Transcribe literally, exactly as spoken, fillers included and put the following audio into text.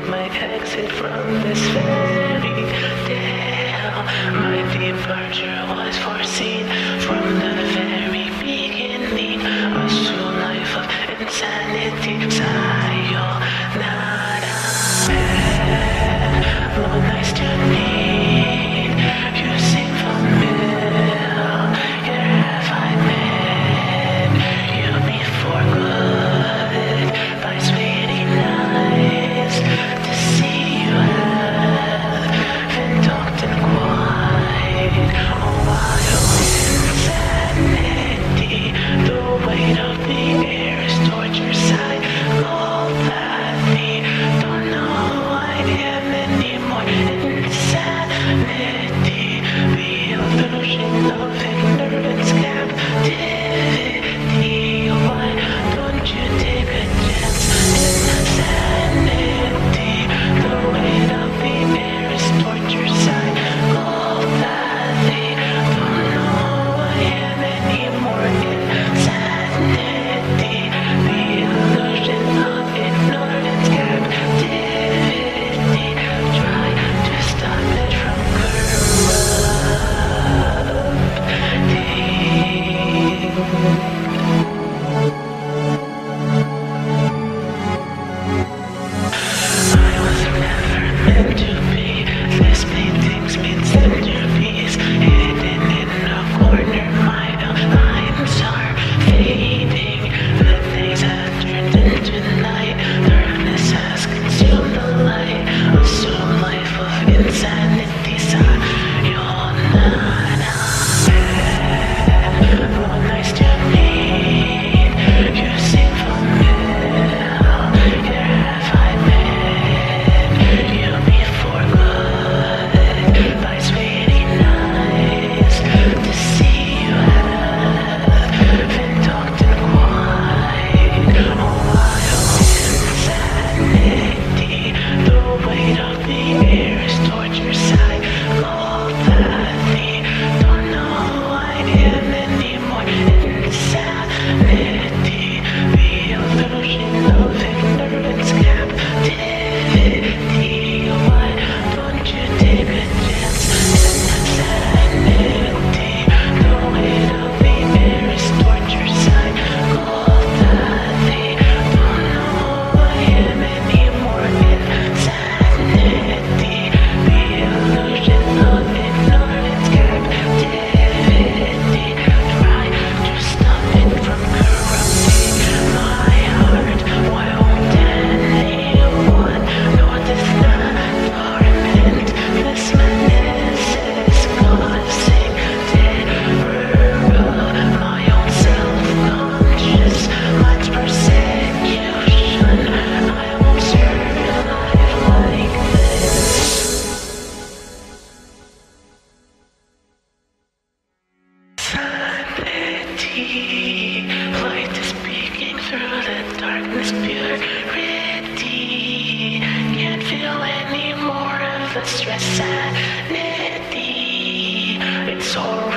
my exit from this fairy tale. My departure was foreseen from the very beginning. A true life of insanity. Sayonara. Oh, nice to meet you. Seem familiar. Have I met you before? Good by sweetie nice to see you have been talked and quiet. Oh, wild insanity. The weight of the air is torture side. All that we don't know who I am anymore. Insanity, the illusion of ignorance, captivity. Why don't you take a chance? Insanity, the weight of the air is torture side. All that they don't know who I am anymore. Insanity, the illusion of ignorance, captivity. Try to stop it from corrupting. I was never meant to be. This painting's been centerpiece, hidden in a corner. My lines are fading. The days have turned into night. Darkness has consumed the light. Assume life of insanity. Sayonara. Oh, nice to meet you. Seem familiar. Have I met you before? Good by sweetie nice to see you have been talked and quiet. Oh, wild insanity. The weight of the air is torture side. All that we don't know who I am anymore. Insanity, the illusion of ignorance, captivity. Why don't you take a chance? Insanity, the weight of the air is torture side. All that they don't know who I am anymore. Insanity, the illusion of ignorance, captivity. Try to stop it from corrupting my heart. Why won't anyone notice the torment this madness is causing? Terror of my own self-conscious mind's persecution. I won't survive like this. Sanity, light is peeking through the darkness, purity. Can't feel any more of the stress, sanity. It's horrible.